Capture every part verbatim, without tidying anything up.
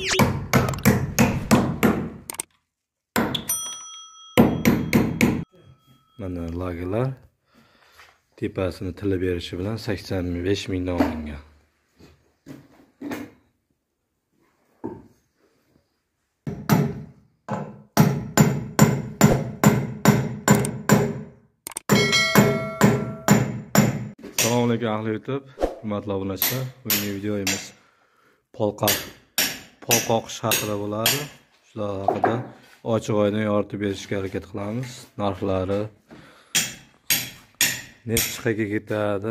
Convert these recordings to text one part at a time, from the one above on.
Mana lagerlar tepasini tilib berishi bilan sakson besh mingdan olingan. Assalomu alaykum ahli YouTube, hurmatli obunachilar. Bugungi videomiz polqa polqoqish haqida bo'ladi. Shular haqida ochiq oydin yoritib berishga harakat qilamiz. Narxlari nechiga ketadi?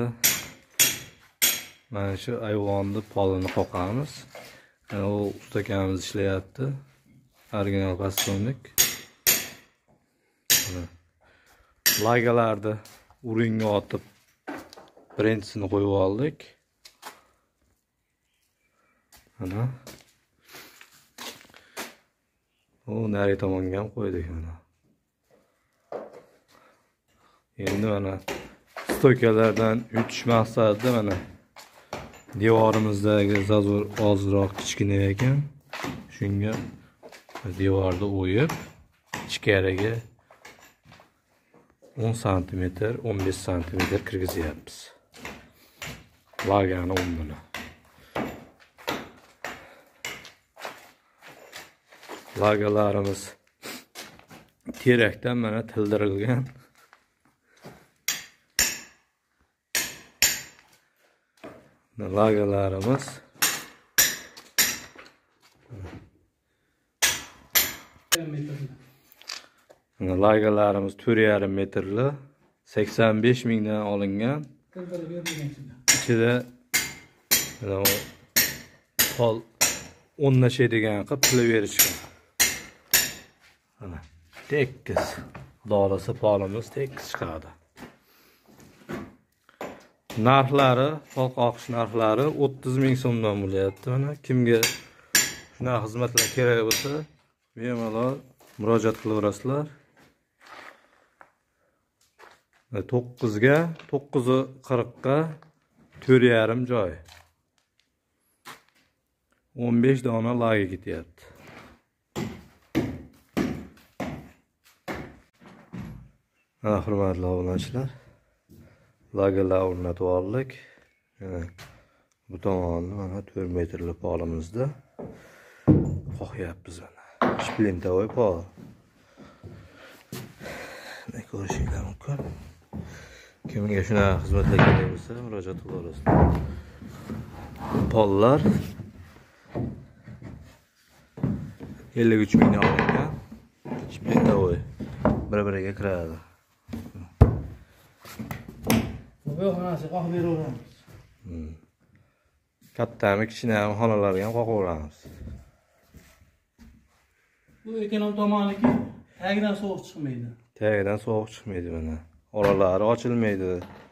Mana shu ayvonni polini qoqamiz. Mana u ustakamız ishlayapti. Original pastronik. Laygalarni uringa otib birinchisini qo'yib oldik. Mana. O nari tomonga ham qo'ydik mana. Endi mana stoykalardan uch maqsadda mana devorimizdagi zazor ozroq kichkina ekan. Shunga devorni o'yib ichkariga o'n santimetr, o'n besh santimetr kirgizyapmiz. Lagerni umrini. Lagerlarimiz terakdan mana tildirilgan. Lagerlarimiz Lagerlarimiz to'rt yarim metrli, sakson besh mingdan olingan. İçide mana o pol o'rnashadigan qilib tilib berishgan. Mana tekis dolasi polimiz tekis chiqadi. Narxlari, pol qoqish narxlari o'ttiz ming so'mdan bo'lyapti. Mana kimga shunaqa xizmatlar kerak bo'lsa, bemalol murojaat qilaverasizlar. to'qqizga, to'qqiz qirqqa to'rt yarim joy. o'n besh dona lager ketyapti. Ha, hurmatli obunachilar. Lagerlar o'rnatib oldik. Bu tomonni mana to'rt metrli polimizda qoqyapmiz mana. Shplintovoy pol. Ne ko'rishinglar mumkin. Kimga shunaqa xizmatlar kerak bo'lsa, murojaat qilaverasiz. Pollar ellik uch mingdan olingan. Shplintovoy bir-biriga kiradi. Bu xonasi qoqib beraveramiz. Kattami, kichkinami xonalarga ham qoqaveramiz. Bu ekonom tomoniki tagidan sovuq chiqmaydi. Tagidan sovuq chiqmaydi mana. Oralari ochilmaydi.